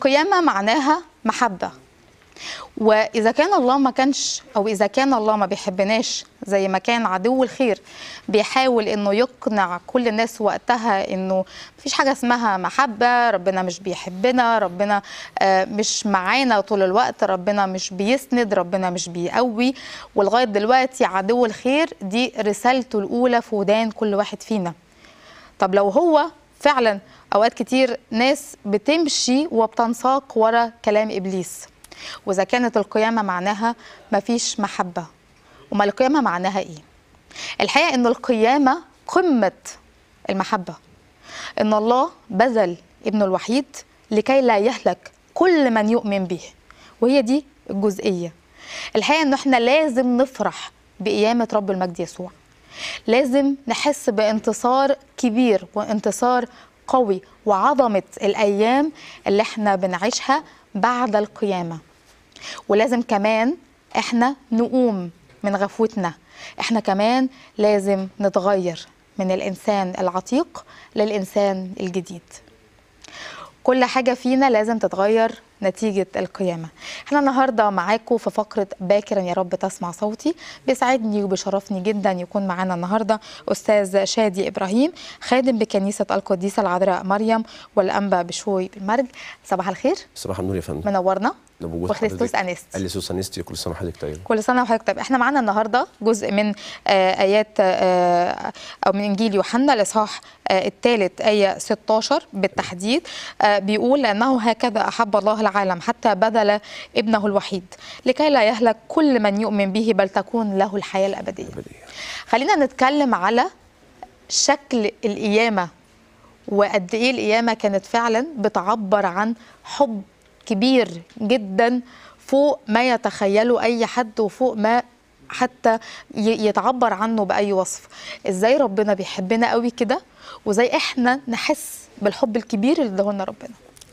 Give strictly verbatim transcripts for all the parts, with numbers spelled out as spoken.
القيامة معناها محبة، وإذا كان الله ما كانش أو إذا كان الله ما بيحبناش زي ما كان عدو الخير بيحاول إنه يقنع كل الناس وقتها إنه مفيش حاجة اسمها محبة، ربنا مش بيحبنا، ربنا مش معانا طول الوقت، ربنا مش بيسند، ربنا مش بيقوي، ولغاية دلوقتي عدو الخير دي رسالته الأولى في ودان كل واحد فينا. طب لو هو فعلا أوقات كتير ناس بتمشي وبتنساق ورا كلام إبليس، وإذا كانت القيامة معناها مفيش محبة، وما القيامة معناها إيه؟ الحقيقة إن القيامة قمة المحبة، إن الله بذل ابنه الوحيد لكي لا يهلك كل من يؤمن به، وهي دي الجزئية. الحقيقة إن إحنا لازم نفرح بقيامة رب المجد يسوع، لازم نحس بانتصار كبير وانتصار قوي وعظمة الأيام اللي إحنا بنعيشها بعد القيامة، ولازم كمان احنا نقوم من غفوتنا، احنا كمان لازم نتغير من الإنسان العتيق للإنسان الجديد. كل حاجة فينا لازم تتغير نتيجة القيامة. احنا النهاردة معاكم في فقرة باكرا يا رب تسمع صوتي. بيسعدني وبيشرفني جدا يكون معانا النهاردة أستاذ شادي إبراهيم، خادم بكنيسة القديسة العذراء مريم والأنبا بشوي بالمرج. صباح الخير. صباح النور يا فندم. منورنا وخريستوس أنست. خريستوس أنست. كل سنة وحضرتك طيب. كل سنة وحضرتك طيب. احنا معانا النهارده جزء من آه آيات آه أو من إنجيل يوحنا الإصحاح آه الثالث آية ستة عشر بالتحديد. آه بيقول لأنه هكذا أحب الله العالم حتى بذل ابنه الوحيد لكي لا يهلك كل من يؤمن به بل تكون له الحياة الأبدية. خلينا نتكلم على شكل القيامة وقد إيه القيامة كانت فعلا بتعبر عن حب كبير جدا فوق ما يتخيله أي حد وفوق ما حتى يتعبر عنه بأي وصف. إزاي ربنا بيحبنا قوي كده، وإزاي إحنا نحس بالحب الكبير اللي اداهولنا ربنا.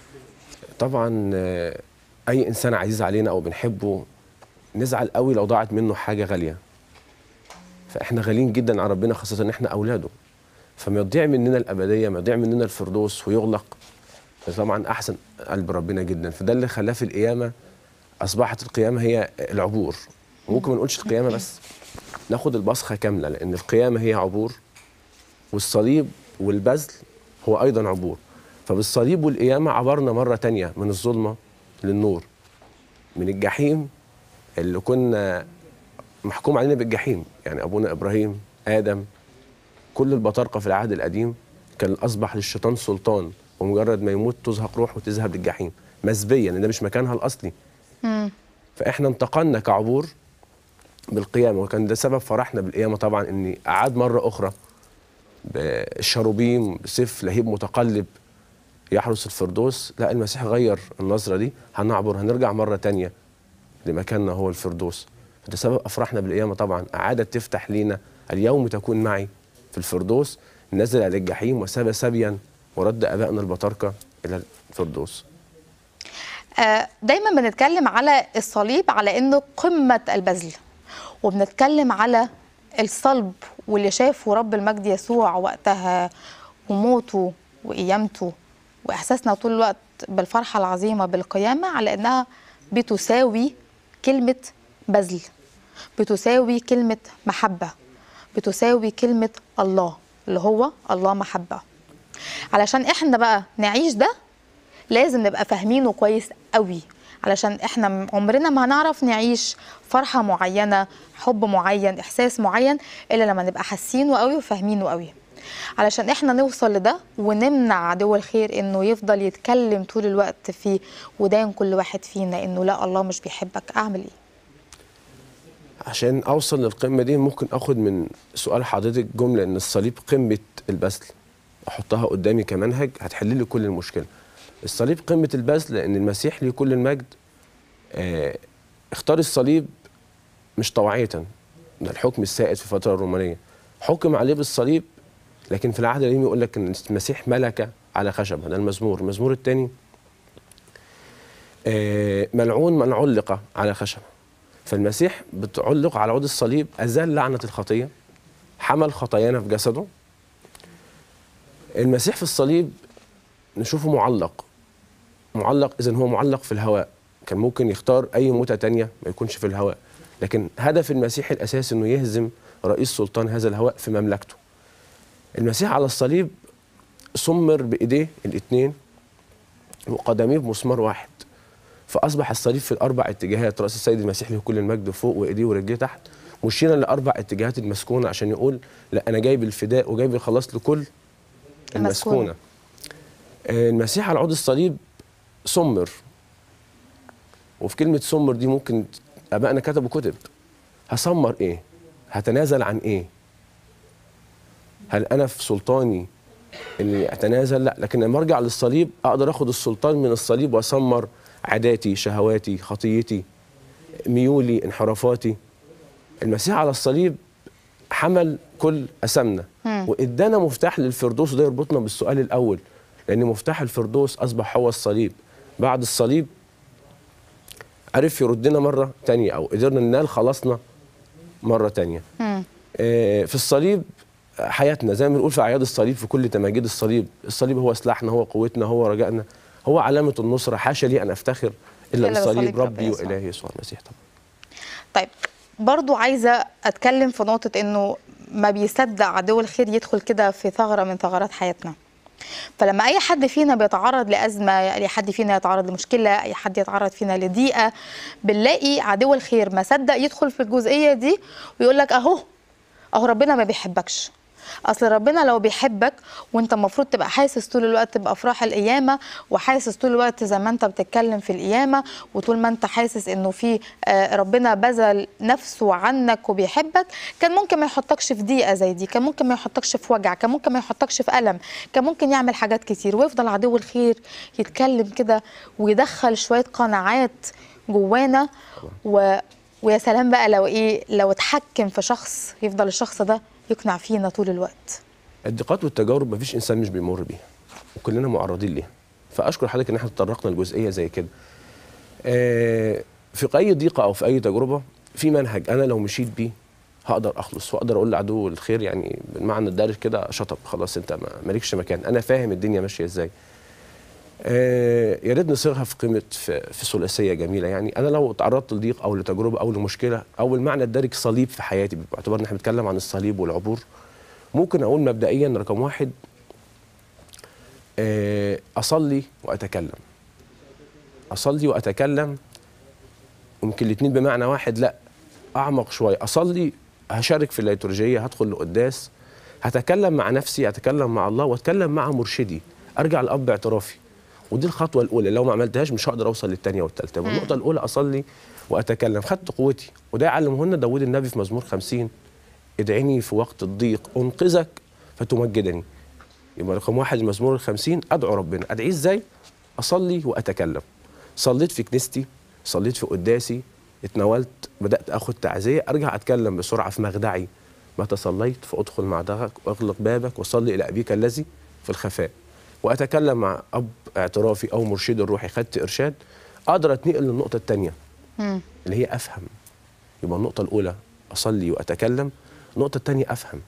طبعا أي إنسان عزيز علينا أو بنحبه نزعل قوي لو ضاعت منه حاجة غالية، فإحنا غاليين جدا على ربنا، خاصة إن إحنا أولاده، فما يضيع مننا الأبدية، ما يضيع مننا الفردوس ويغلق، طبعا أحسن قلب ربنا جدا. فده اللي خلاه في القيامة أصبحت القيامة هي العبور. وممكن ما نقولش القيامة بس، ناخد البصخة كاملة، لأن القيامة هي عبور، والصليب والبذل هو أيضا عبور. فبالصليب والقيامة عبرنا مرة تانية من الظلمة للنور، من الجحيم اللي كنا محكوم علينا بالجحيم، يعني أبونا إبراهيم، آدم، كل البطارقة في العهد القديم كان أصبح للشيطان سلطان، ومجرد ما يموت تزهق روح وتذهب للجحيم مسبيا، لأن ده مش مكانها الأصلي. مم. فإحنا انتقلنا كعبور بالقيامة، وكان ده سبب فرحنا بالقيامة طبعا، إن أعاد مرة أخرى بالشروبيم بسيف لهيب متقلب يحرس الفردوس. لا، المسيح غير النظرة دي، هنعبر، هنرجع مرة تانية لمكاننا هو الفردوس. فده سبب أفرحنا بالقيامة طبعا، أعادت تفتح لينا اليوم تكون معي في الفردوس، نزل على الجحيم وساب سبيا ورد أبائنا البطاركة إلى الفردوس. دايما بنتكلم على الصليب على انه قمة البذل، وبنتكلم على الصلب واللي شافه رب المجد يسوع وقتها وموته وقيامته، واحساسنا طول الوقت بالفرحة العظيمة بالقيامة على انها بتساوي كلمة بذل، بتساوي كلمة محبة، بتساوي كلمة الله اللي هو الله محبة. علشان احنا بقى نعيش ده لازم نبقى فاهمينه كويس قوي، علشان احنا عمرنا ما هنعرف نعيش فرحة معينة، حب معين، احساس معين، الا لما نبقى حاسينه قوي وفاهمينه قوي. علشان احنا نوصل لده ونمنع عدو الخير انه يفضل يتكلم طول الوقت في ودان كل واحد فينا انه لا الله مش بيحبك، اعمل ايه؟ عشان اوصل للقمة دي ممكن اخد من سؤال حضرتك جملة ان الصليب قمة البذل، احطها قدامي كمنهج هتحل لي كل المشكلة. الصليب قمة البذل، لأن المسيح ليه كل المجد اه اختار الصليب مش طوعية، ده الحكم السائد في الفترة الرومانية، حكم عليه بالصليب، لكن في العهد القديم يقول لك إن المسيح ملك على خشبة. ده المزمور، المزمور الثاني اه ملعون من علق على خشبة. فالمسيح بتعلق على عود الصليب، أزال لعنة الخطية، حمل خطايانا في جسده. المسيح في الصليب نشوفه معلق معلق، اذا هو معلق في الهواء. كان ممكن يختار اي موتة تانية ما يكونش في الهواء، لكن هدف المسيح الاساسي انه يهزم رئيس سلطان هذا الهواء في مملكته. المسيح على الصليب سمر بايديه الاثنين وقدميه بمسمار واحد، فاصبح الصليب في الاربع اتجاهات، راس السيد المسيح له كل المجد فوق وايديه ورجليه تحت، مشيرا لاربع اتجاهات المسكونه عشان يقول لا انا جايب الفداء وجايب الخلاص لكل المسكونه. المسيح على عود الصليب سمر، وفي كلمه سمر دي ممكن ابائنا كتبوا كتب. هسمر ايه؟ هتنازل عن ايه؟ هل انا في سلطاني اني اتنازل؟ لا، لكن لما ارجع للصليب اقدر اخد السلطان من الصليب واسمر عاداتي، شهواتي، خطيتي، ميولي، انحرافاتي. المسيح على الصليب حمل كل أثامنا وادانا مفتاح للفردوس، وده يربطنا بالسؤال الاول، لان مفتاح الفردوس اصبح هو الصليب. بعد الصليب عرف يردنا مره تانية، او قدرنا ننال خلاصنا مره تانية. آه في الصليب حياتنا زي ما بنقول في اعياد الصليب، في كل تماجيد الصليب، الصليب هو سلاحنا، هو قوتنا، هو رجائنا، هو علامه النصره. حاشا لي ان افتخر الا بالصليب ربي والهي يسوع المسيح. طبعا. طيب برضو عايزه اتكلم في نقطه انه ما بيصدق عدو الخير يدخل كده في ثغره من ثغرات حياتنا. فلما اي حد فينا بيتعرض لازمه، اي حد فينا يتعرض لمشكله، اي حد يتعرض فينا لضيقه، بنلاقي عدو الخير ما صدق يدخل في الجزئيه دي ويقول لك اهو اهو ربنا ما بيحبكش. اصل ربنا لو بيحبك وانت المفروض تبقى حاسس طول الوقت بافراح القيامه، وحاسس طول الوقت زي ما انت بتتكلم في القيامه، وطول ما انت حاسس انه في ربنا بذل نفسه عنك وبيحبك، كان ممكن ما يحطكش في ضيقه زي دي، كان ممكن ما يحطكش في وجع، كان ممكن ما يحطكش في الم، كان ممكن يعمل حاجات كتير. ويفضل عدو الخير يتكلم كده ويدخل شويه قناعات جوانا، و ويا سلام بقى لو ايه لو اتحكم في شخص، يفضل الشخص ده يقنع فينا طول الوقت. الضيقات والتجارب مفيش انسان مش بيمر بيها، وكلنا معرضين ليها. فاشكر حضرتك ان احنا تطرقنا لجزئيه زي كده. آه في اي ضيقه او في اي تجربه في منهج انا لو مشيت بيه هقدر اخلص، واقدر اقول لعدو الخير يعني بالمعنى الدارج كده شطب، خلاص انت مالكش مكان، انا فاهم الدنيا ماشيه ازاي. آه يا ريت نصيغها في قيمه في, في ثلاثيه جميله. يعني انا لو تعرضت لضيق او لتجربه او لمشكله، او المعنى الدارج صليب في حياتي، باعتبار ان احنا بنتكلم عن الصليب والعبور، ممكن اقول مبدئيا رقم واحد آه اصلي واتكلم. اصلي واتكلم ممكن الاثنين بمعنى واحد، لا اعمق شويه. اصلي هشارك في الليتورجيه، هدخل لقداس، هتكلم مع نفسي، هتكلم مع الله، واتكلم مع مرشدي، ارجع لاب اعترافي. ودي الخطوه الاولى، لو ما عملتهاش مش هقدر اوصل للثانيه والثالثه. النقطه الاولى اصلي واتكلم، خدت قوتي، وده يعلمه لنا داوود النبي في مزمور خمسين: ادعيني في وقت الضيق انقذك فتمجدني. يبقى رقم واحد المزمور الخمسين، ادعو ربنا. ادعيه ازاي؟ اصلي واتكلم. صليت في كنيستي، صليت في قداسي، اتناولت، بدات اخد تعزيه، ارجع اتكلم بسرعه في مخدعي: متى صليت فادخل معدغك واغلق بابك وصلي الى ابيك الذي في الخفاء. واتكلم مع اب اعترافي او مرشدي الروحي، خدت ارشاد، اقدر اتنقل للنقطه الثانيه اللي هي افهم. يبقى النقطه الاولى اصلي واتكلم، النقطه الثانيه افهم.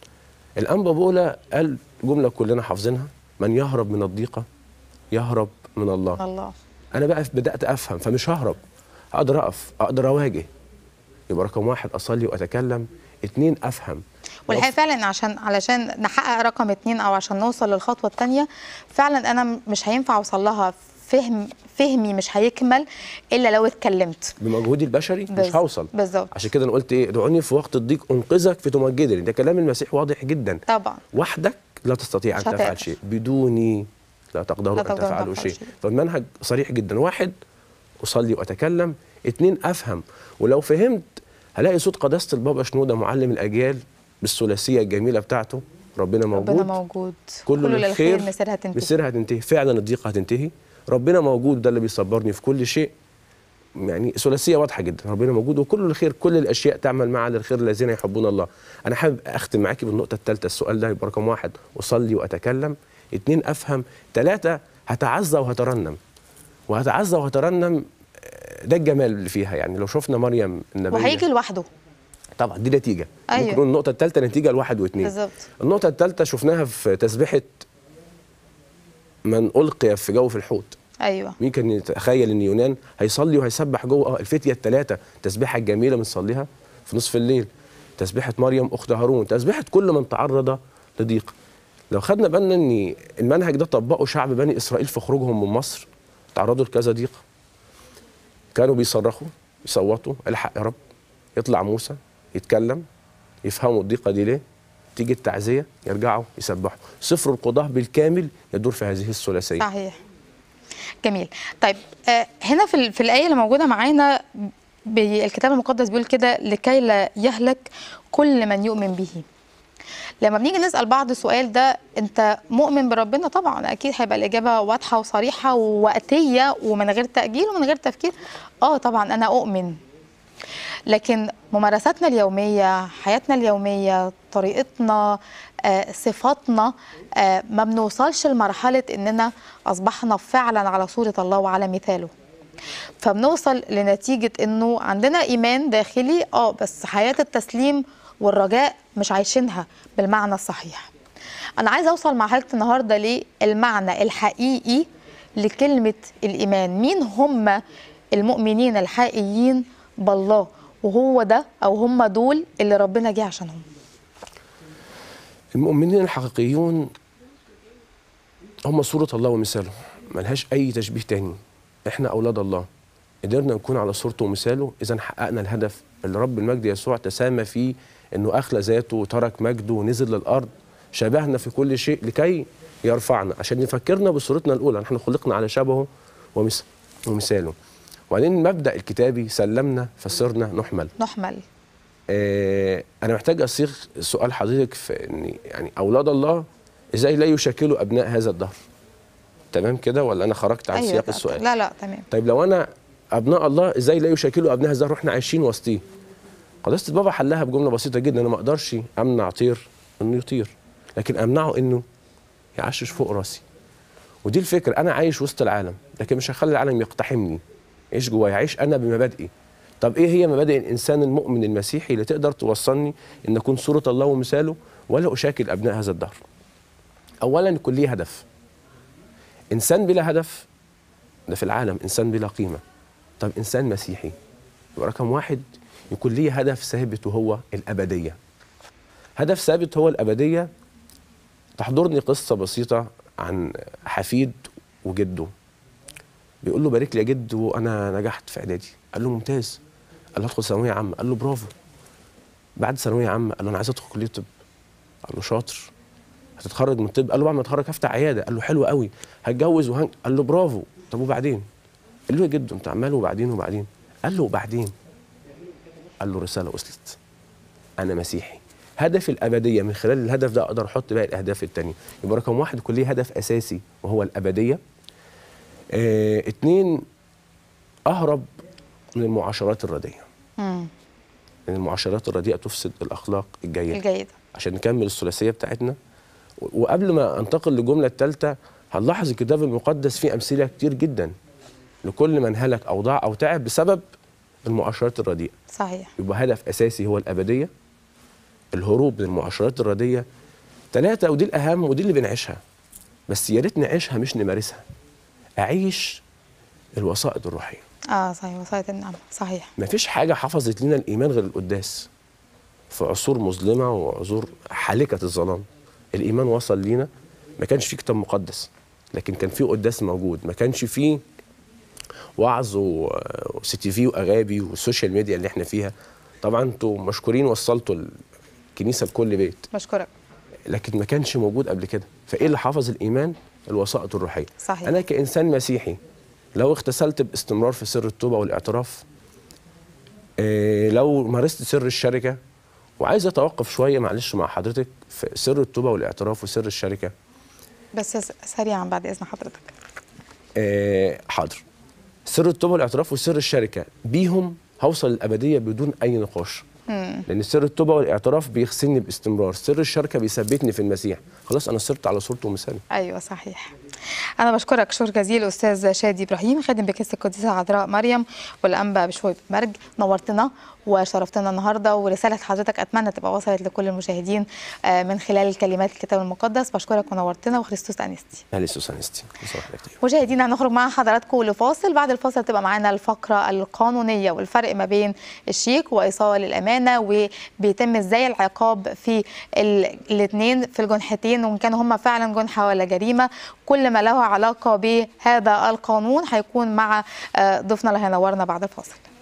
الانبا بولا قال جمله كلنا حافظينها: من يهرب من الضيقه يهرب من الله. الله. انا بقى بدات افهم، فمش ههرب، اقدر اقف، اقدر اواجه. يبقى رقم واحد اصلي واتكلم، اتنين افهم. والحقيقه فعلا عشان علشان نحقق رقم اتنين او عشان نوصل للخطوه الثانيه، فعلا انا مش هينفع اوصل لها، فهم فهمي مش هيكمل الا لو اتكلمت. بمجهودي البشري مش هوصل. بالظبط. عشان كده انا قلت ايه؟ ادعوني في وقت الضيق انقذك فتمجدني. ده كلام المسيح واضح جدا. طبعا. وحدك لا تستطيع ان تفعل شيء، بدوني لا تقدروا ان تفعلوا شيء. فالمنهج صريح جدا: واحد اصلي واتكلم، اتنين افهم. ولو فهمت هلاقي صوت قداسه البابا شنوده معلم الاجيال بالثلاثيه الجميله بتاعته: ربنا موجود، ربنا موجود، كل, كل الخير مسيرها تنتهي، مسيرها تنتهي. فعلا الضيقه هتنتهي، ربنا موجود، ده اللي بيصبرني في كل شيء. يعني ثلاثيه واضحه جدا: ربنا موجود وكل الخير، كل الاشياء تعمل معا للخير الذين يحبون الله. انا حابب اختم معاكي بالنقطه الثالثه. السؤال ده يبقى رقم واحد اصلي واتكلم، اتنين افهم، ثلاثه هتعزى وهترنم. وهتعزى وهترنم ده الجمال اللي فيها. يعني لو شفنا مريم النبيه، وهيجي لوحده طبعا، دي نتيجه. أيوه. ممكن نقول النقطه الثالثه نتيجه لواحد واثنين. بالظبط. النقطه الثالثه شفناها في تسبيحه من القي في جوف الحوت. ايوه. مين كان يتخيل ان يونان هيصلي وهيسبح جوه؟ اه الفتيه الثلاثه، التسبيحه الجميله بنصليها في نصف الليل، تسبيحه مريم اخت هارون، تسبيحه كل من تعرض لضيق. لو خدنا بالنا ان المنهج ده طبقه شعب بني اسرائيل في خروجهم من مصر، تعرضوا لكذا ضيق، كانوا بيصرخوا يصوتوا الحق يا رب، يطلع موسى يتكلم يفهموا الضيقه دي ليه، تيجي التعزيه يرجعوا يسبحوا. سفر القضاه بالكامل يدور في هذه الثلاثيه. صحيح. جميل. طيب آه هنا في, في الايه اللي موجوده معانا الكتاب المقدس بيقول كده: لكي لا يهلك كل من يؤمن به. لما بنيجي نسال بعض السؤال ده، انت مؤمن بربنا؟ طبعا اكيد هيبقى الاجابه واضحه وصريحه ووقتيه ومن غير تاجيل ومن غير تفكير. اه طبعا انا اؤمن. لكن ممارساتنا اليوميه، حياتنا اليوميه، طريقتنا، آه، صفاتنا، آه، ما بنوصلش لمرحله اننا اصبحنا فعلا على صوره الله وعلى مثاله. فبنوصل لنتيجه انه عندنا ايمان داخلي اه بس حياه التسليم والرجاء مش عايشينها بالمعنى الصحيح. أنا عايزة أوصل مع حضرتك النهاردة للمعنى الحقيقي لكلمة الإيمان. مين هم المؤمنين الحقيقيين بالله؟ وهو ده أو هم دول اللي ربنا جه عشانهم. المؤمنين الحقيقيون هم صورة الله ومثاله، ملهاش أي تشبيه تاني. إحنا أولاد الله، قدرنا نكون على صورته ومثاله إذا حققنا الهدف اللي رب المجد يسوع تسامى فيه، انه اخلى ذاته وترك مجده ونزل للارض، شبهنا في كل شيء لكي يرفعنا، عشان يفكرنا بصورتنا الاولى، نحن خلقنا على شبهه ومثاله. وبعدين المبدا الكتابي سلمنا فصرنا نحمل. نحمل. آه انا محتاج اصيغ سؤال حضرتك في ان يعني اولاد الله ازاي لا يشكلوا ابناء هذا الدهر؟ تمام كده ولا انا خرجت عن أيوة سياق السؤال؟ لا لا تمام. طيب لو انا ابناء الله ازاي لا يشكلوا ابناء هذا الدهر واحنا عايشين وسطيه؟ قداسة البابا حلها بجملة بسيطة جدا: أنا ما أقدرش أمنع طير إنه يطير، لكن أمنعه إنه يعشش فوق راسي. ودي الفكرة، أنا عايش وسط العالم لكن مش هخلي العالم يقتحمني، يعيش جوايا، يعيش أنا بمبادئي. طب إيه هي مبادئ الإنسان المؤمن المسيحي اللي تقدر توصلني إن أكون صورة الله ومثاله ولا أشاكل أبناء هذا الدهر؟ أولا يكون ليه هدف. إنسان بلا هدف ده في العالم إنسان بلا قيمة. طب إنسان مسيحي يبقى رقم واحد يكون ليه هدف ثابت وهو الأبدية. هدف ثابت هو الأبدية. تحضرني قصة بسيطة عن حفيد وجده. بيقول له: بارك لي يا جد وأنا نجحت في إعدادي. قال له: ممتاز. قال له: أدخل ثانوية عامة. قال له: برافو. بعد ثانوية عامة قال له: أنا عايز أدخل كلية طب. قال له: شاطر. هتتخرج من طب؟ قال له: بعد ما أتخرج هفتح عيادة. قال له: حلو قوي. هتجوز وهن... قال له: برافو. طب وبعدين؟ قال له: يا جد أنت عمال وبعدين وبعدين. قال له: وبعدين؟ قال له: رسالة وصلت، أنا مسيحي. هدف الأبدية، من خلال الهدف ده أقدر أحط باقي الأهداف التانية. يبقى رقم واحد يكون ليه هدف أساسي وهو الأبدية. اه اتنين، أهرب من المعاشرات الرديئة. لأن المعاشرات الرديئة تفسد الأخلاق الجيدة. الجيدة. عشان نكمل الثلاثية بتاعتنا. وقبل ما أنتقل للجملة الثالثة، هنلاحظ الكتاب المقدس فيه أمثلة كتير جدا لكل من هلك أو ضاع أو تعب بسبب المعاشرات الرديئة. صحيح. يبقى هدف أساسي هو الأبدية، الهروب من المعاشرات الرديئة. ثلاثة، ودي الأهم ودي اللي بنعيشها، بس يا ريت نعيشها مش نمارسها، أعيش الوسائط الروحية. اه صحيح، وسائط النعمة. صحيح. مفيش حاجة حفظت لنا الإيمان غير القداس. في عصور مظلمة وعصور حالكة الظلام الإيمان وصل لينا. ما كانش فيه كتاب مقدس، لكن كان فيه قداس موجود. ما كانش فيه وعظ وسي تي في واغابي والسوشيال ميديا اللي احنا فيها. طبعا انتوا مشكورين وصلتوا الكنيسه لكل بيت. مشكورك. لكن ما كانش موجود قبل كده. فايه اللي حافظ الايمان؟ الوسائط الروحيه. صحيح. انا كانسان مسيحي لو اغتسلت باستمرار في سر التوبه والاعتراف، إيه لو مارست سر الشركه، وعايز اتوقف شويه معلش مع حضرتك في سر التوبه والاعتراف وسر الشركه. بس سريعا بعد اذن حضرتك. إيه حاضر. سر التوبه والاعتراف وسر الشركه بيهم هوصل للابديه بدون اي نقاش. مم. لان سر التوبه والاعتراف بيغسلني باستمرار، سر الشركه بيثبتني في المسيح. خلاص انا صرت على صورته ومثاله. ايوه صحيح. انا بشكرك شكر جزيل استاذ شادي ابراهيم، خادم بكنيسه القديسه العذراء مريم والانبا بشوي مرج. نورتنا وشرفتنا النهارده، ورساله حضرتك اتمنى تبقى وصلت لكل المشاهدين من خلال كلمات الكتاب المقدس. بشكرك ونورتنا، وخريستوس انستي. خريستوس انستي. مشاهدينا هنخرج مع حضراتكم لفاصل، بعد الفاصل تبقى معانا الفقره القانونيه والفرق ما بين الشيك وايصال الامانه، وبيتم ازاي العقاب في الاثنين في الجنحتين، وان كانوا هم فعلا جنحه ولا جريمه. كل ما له علاقه بهذا القانون هيكون مع ضيفنا اللي هينورنا بعد الفاصل.